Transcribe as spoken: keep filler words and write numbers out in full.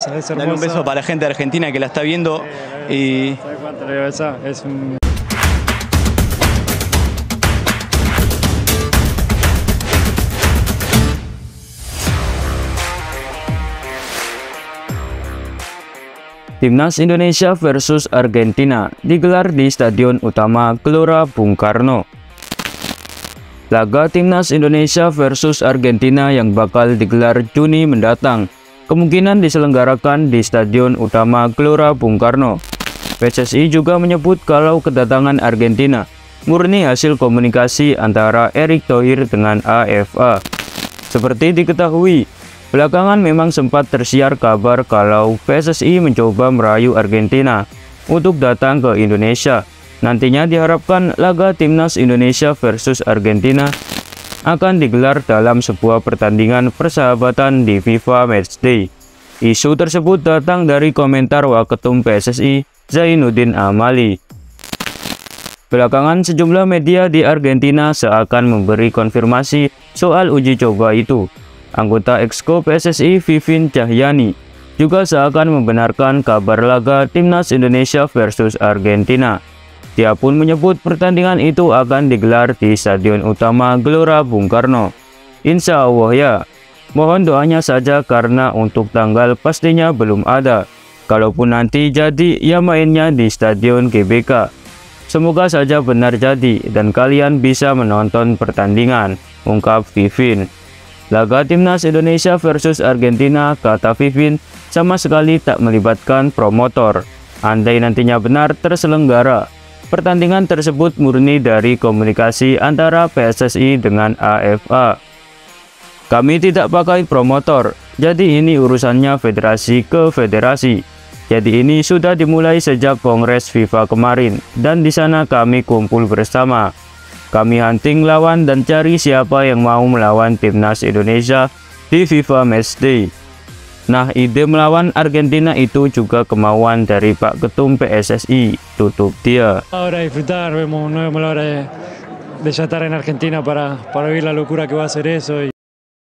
hermosa, es hermosa. Dale un beso para la gente de Argentina que la está viendo. Y ¿Sabes cuánto le digo eso? Es un... Timnas Indonesia versus Argentina digelar di Stadion Utama Gelora Bung Karno. Laga Timnas Indonesia versus Argentina yang bakal digelar Juni mendatang kemungkinan diselenggarakan di Stadion Utama Gelora Bung Karno. P S S I juga menyebut kalau kedatangan Argentina murni hasil komunikasi antara Erick Thohir dengan A F A. Seperti diketahui, belakangan memang sempat tersiar kabar kalau P S S I mencoba merayu Argentina untuk datang ke Indonesia. Nantinya diharapkan laga Timnas Indonesia versus Argentina akan digelar dalam sebuah pertandingan persahabatan di FIFA Matchday. Isu tersebut datang dari komentar Waketum P S S I, Zainuddin Amali. Belakangan sejumlah media di Argentina seakan memberi konfirmasi soal uji coba itu. Anggota Exco P S S I Vivin Cahyani juga seakan membenarkan kabar laga Timnas Indonesia versus Argentina. Dia pun menyebut pertandingan itu akan digelar di Stadion Utama Gelora Bung Karno. Insya Allah ya, mohon doanya saja karena untuk tanggal pastinya belum ada. Kalaupun nanti jadi, ya mainnya di Stadion G B K. Semoga saja benar jadi dan kalian bisa menonton pertandingan, ungkap Vivin. Laga Timnas Indonesia versus Argentina, kata Vivin, sama sekali tak melibatkan promotor. Andai nantinya benar terselenggara, pertandingan tersebut murni dari komunikasi antara P S S I dengan A F A. Kami tidak pakai promotor, jadi ini urusannya federasi ke federasi. Jadi ini sudah dimulai sejak Kongres FIFA kemarin, dan di sana kami kumpul bersama. Kami hunting lawan dan cari siapa yang mau melawan Timnas Indonesia di FIFA Matchday. Nah, ide melawan Argentina itu juga kemauan dari Pak Ketum P S S I, tutup dia. Ahora disfrutar, vemos, no vemos la hora de, de ya estar en Argentina para, para vivir la locura que va a ser eso. Y...